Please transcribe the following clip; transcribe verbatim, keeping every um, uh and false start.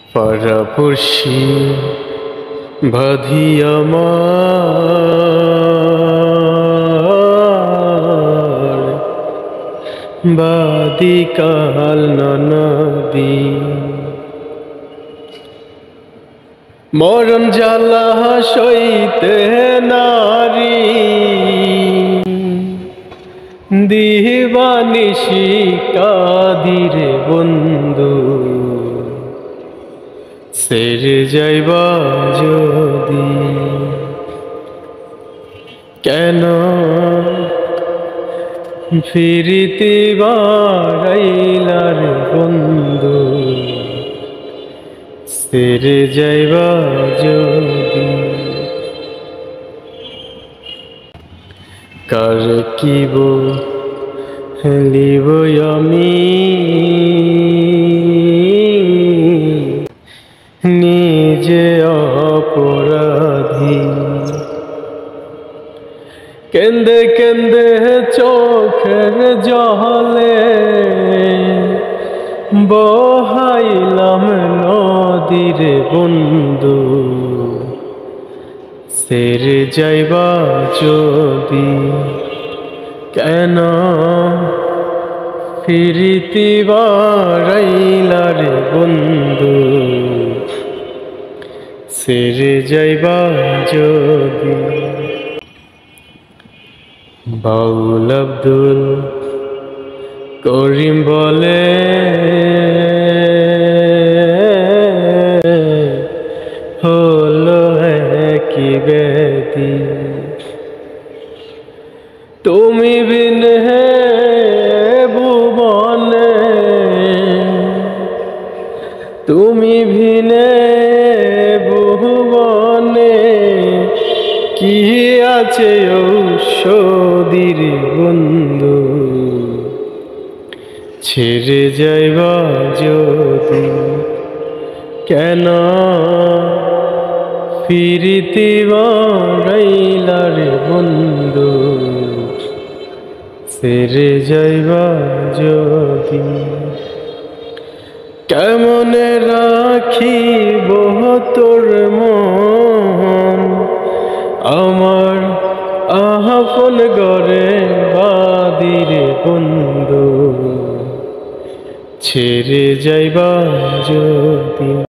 পরপুরুষী বাঁধি আমার বাদিকাল ননদী মরণ জ্বালা সইতে নারী দিবানিশি কাদিরে বন্ধু সেরে যাইবা যদি কেন ফিরিতে বারাইলার বন্ধু সেরে যাইবা যদি কার কিব লিব আমি নিজে অপরাধী কেন্দে কেন্দে চোখের জলে বহাইলাম নদীর বন্ধু সেরে যাইবা যদি কেন ফিরিতে বারাইলার বন্ধু সেরে যাইবা যদি বাউল আব্দুল করিম বলে হলো কি বেদি তুমি বিন হে ভুবনে তুমি ভিনে ভুবনে কি আছে ঔষধির বন্ধু ছেড়ে যাইবা যদি কেন ফিরিতে বারাইলার বন্ধু ছেড়ে যাইবা যদি কেমনে রাখিব তোর মন আমার আপন ঘরে বাদিরে বন্ধু ছেড়ে যাইবা যদি।